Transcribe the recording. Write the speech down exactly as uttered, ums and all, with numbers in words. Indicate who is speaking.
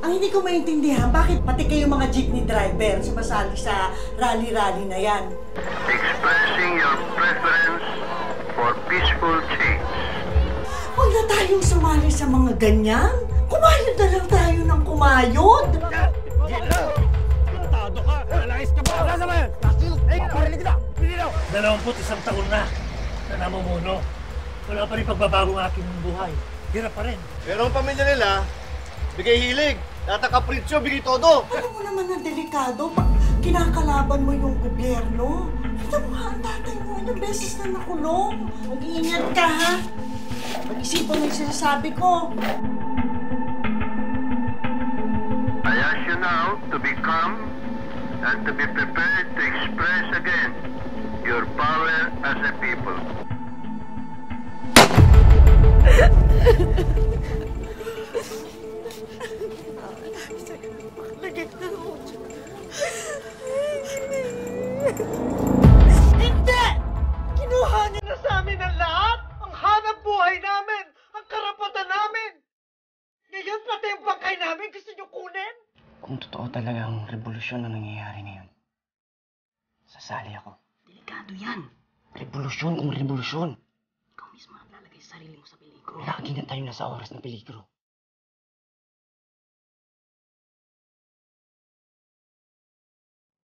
Speaker 1: Ang hindi ko maintindihan, bakit pati kayo mga jeepney driver sumasali sa rally-rally na yan?
Speaker 2: Expressing your preference for peaceful change.
Speaker 1: Huwag na tayong sumali sa mga ganyan. Kumayod na lang tayo ng kumayod.
Speaker 3: Pintado ka! Nalangis ka ba? Wala sa mga! Ay, parinig kita! Pininaw! Dalawamput isang taon na na namumuno. Wala pa rin pagbabago ng aking buhay. Hirap pa rin.
Speaker 4: Pero ang pamilya nila, bigay hilig. Nataka-pritsyo, bigay todo.
Speaker 1: Alam mo naman na delikado pag kinakalaban mo yung gobyerno. Ito mo nga ang tatay mo, ilang beses na nakulong. Mag-iingat ka, ha? Mag-isipan mo yung sinasabi ko.
Speaker 2: I ask you now to be calm and to be prepared to express again your power as a people.
Speaker 1: Hindi! Kinuha niyo na sa amin ang lahat! Ang hanap buhay namin! Ang karapatan namin! Ngayon pati yung bangkay namin gusto niyo kunin?
Speaker 5: Kung totoo talagang revolusyon ang nangyayari ngayon, sasali ako.
Speaker 6: Delikado yan.
Speaker 5: Revolusyon kung revolusyon.
Speaker 6: Ikaw mismo ang lalagay sa sarili mo sa peligro.
Speaker 5: Lagi na tayo nasa oras ng peligro.